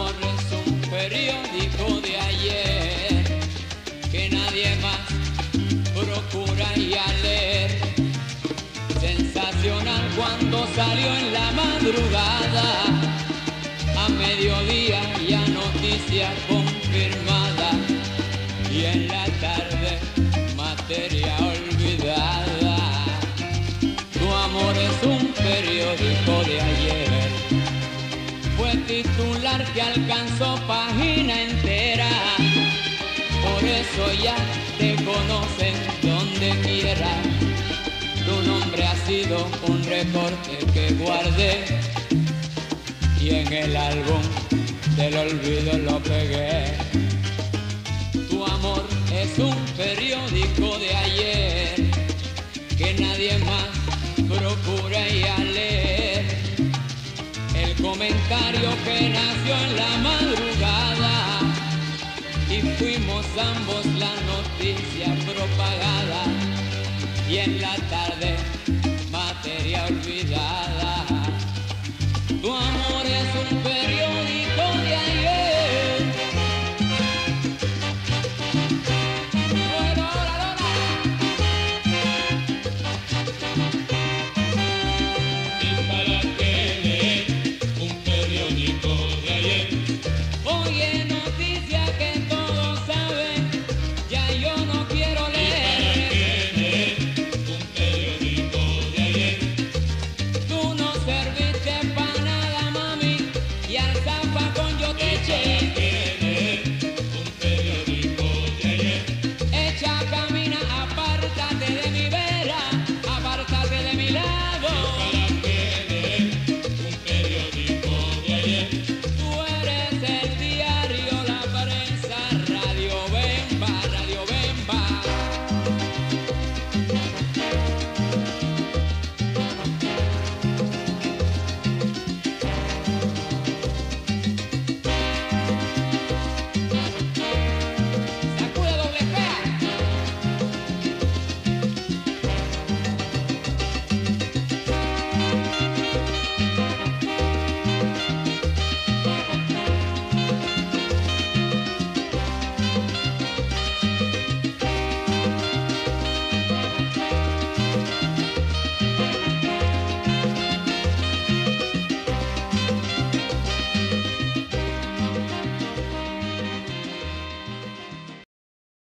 amor es un periódico de ayer que nadie más procura ir a leer. Sensacional cuando salió en la madrugada, a mediodía ya noticia confirmada, y en la tarde materia olvidada. Tu amor es un periódico de ayer, fue titular que alcanzó página entera, por eso ya te conocen donde quiera. Tu nombre ha sido un recorte que guardé y en el álbum del olvido lo pegué. Tu amor es un periódico de ayer que nadie más procura ir a leer. El comentario que nació en la madrugada y fuimos ambos la noticia propagada, y en la tarde